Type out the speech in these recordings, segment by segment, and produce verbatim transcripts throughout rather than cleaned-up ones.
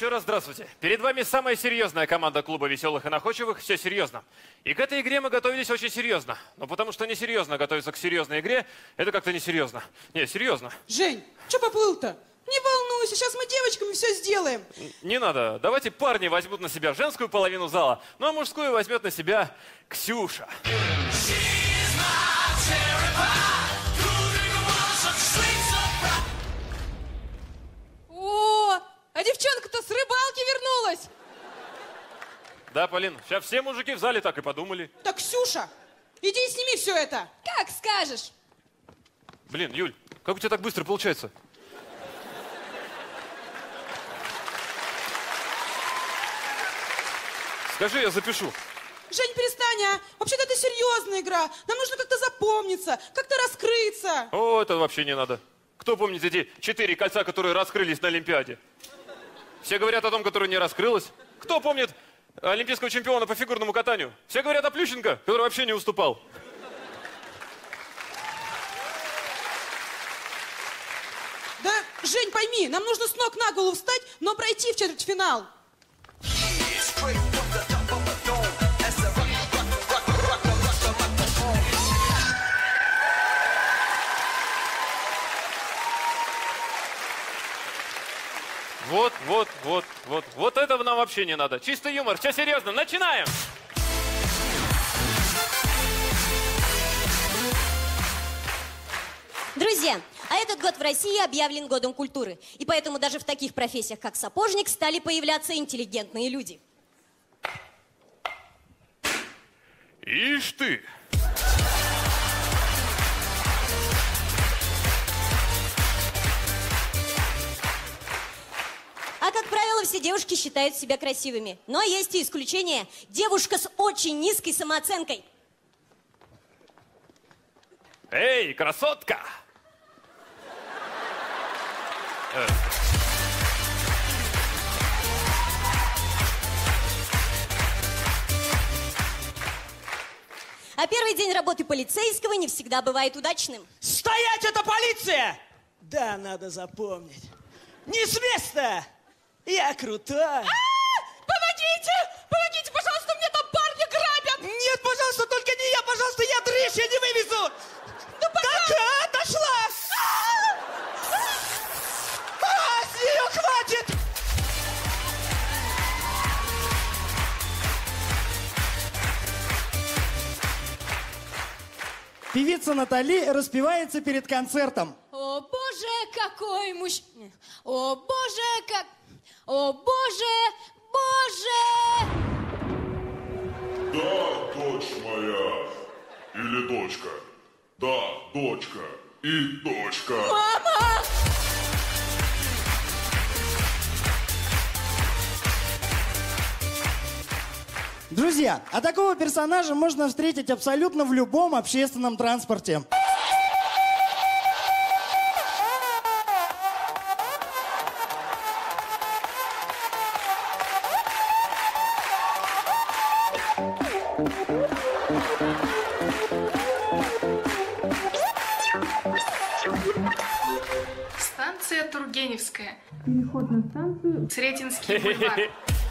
еще раз здравствуйте. Перед вами самая серьезная команда клуба веселых и находчивых. Все серьезно. И к этой игре мы готовились очень серьезно. Но потому что несерьезно готовиться к серьезной игре, это как-то несерьезно. Не, серьезно. Жень, что поплыл-то? Не волнуйся, сейчас мы девочками все сделаем. Не надо. Давайте парни возьмут на себя женскую половину зала, ну а мужскую возьмет на себя Ксюша. О, а девчонка-то с рыбалки вернулась. Да, Полин, сейчас все мужики в зале так и подумали. Так, Ксюша, иди и сними все это. Как скажешь. Блин, Юль, как у тебя так быстро получается? Скажи, я запишу. Жень, перестань, а. Вообще-то это серьезная игра. Нам нужно как-то запомниться, как-то раскрыться. О, это вообще не надо. Кто помнит эти четыре кольца, которые раскрылись на Олимпиаде? Все говорят о том, которое не раскрылось. Кто помнит олимпийского чемпиона по фигурному катанию? Все говорят о Плющенко, который вообще не уступал. Да, Жень, пойми, нам нужно с ног на голову встать, но пройти в четвертьфинал. Вот, вот, вот, вот. Вот этого нам вообще не надо. Чистый юмор. Все серьезно. Начинаем! Друзья, а этот год в России объявлен годом культуры. И поэтому даже в таких профессиях, как сапожник, стали появляться интеллигентные люди. Ишь ты! А, как правило, все девушки считают себя красивыми. Но есть и исключение. Девушка с очень низкой самооценкой. Эй, красотка! Э. А первый день работы полицейского не всегда бывает удачным. Стоять, это полиция! Да, надо запомнить. Не с места! Я крутой. А-а-а! Помогите! Помогите, пожалуйста, мне там парни грабят! Нет, пожалуйста, только не я, пожалуйста, я дрыщ, я не вывезу! Ну, пожалуйста! Так, отошла! А, с нее хватит! Певица Натали распевается перед концертом. О, боже, какой мужчина! О, боже, как... О, боже, боже! Да, дочь моя. Или дочка. Да, дочка. И дочка. Мама! Друзья, а такого персонажа можно встретить абсолютно в любом общественном транспорте. Станция Тургеневская. Переход на станцию Сретенский бульвар.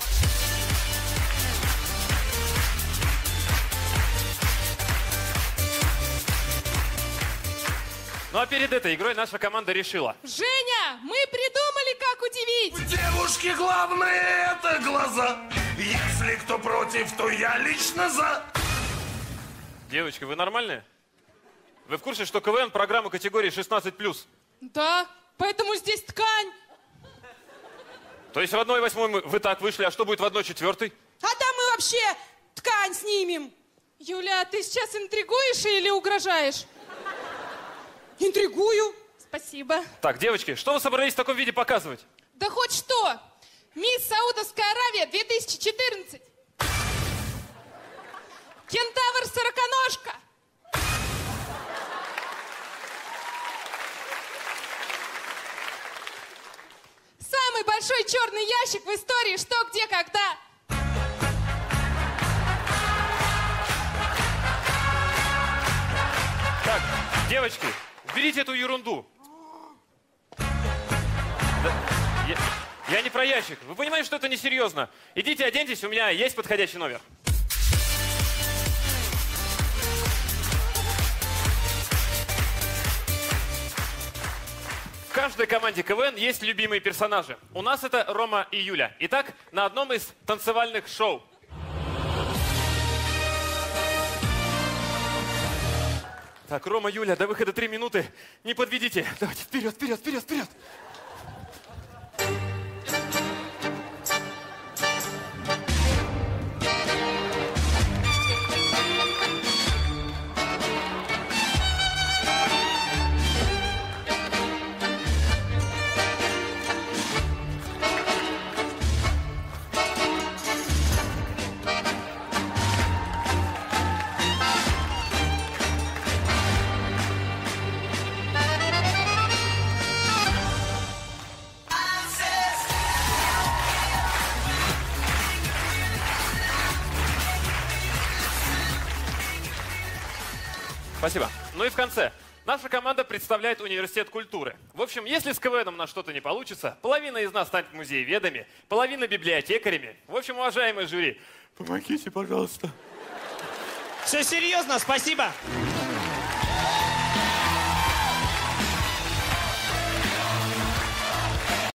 Ну а перед этой игрой наша команда решила. Женя, мы придумали, как удивить! У девушки главное это глаза. Если кто против, то я лично за. Девочки, вы нормальные? Вы в курсе, что КВН программа категории шестнадцать плюс? Да, поэтому здесь ткань. То есть в одной восьмой мы, вы так вышли, а что будет в одной четвертой? А там мы вообще ткань снимем. Юля, ты сейчас интригуешь или угрожаешь? Интригую. Спасибо. Так, девочки, что вы собрались в таком виде показывать? Да хоть что. Мисс Саудовская Аравия две тысячи четырнадцать. Кентавр-сороконожка. Самый большой черный ящик в истории «Что, где, когда». Так, девочки, уберите эту ерунду. Да, я, Я не про ящик. Вы понимаете, что это несерьезно? Идите, оденьтесь, у меня есть подходящий номер. В каждой команде КВН есть любимые персонажи. У нас это Рома и Юля. Итак, на одном из танцевальных шоу. Так, Рома, Юля, до выхода три минуты. Не подведите. Давайте, вперед, вперед, вперед, вперед. Спасибо. Ну и в конце. Наша команда представляет университет культуры. В общем, если с КВНом у нас что-то не получится, половина из нас станет музееведами, половина библиотекарями. В общем, уважаемые жюри, помогите, пожалуйста. Все серьезно, спасибо.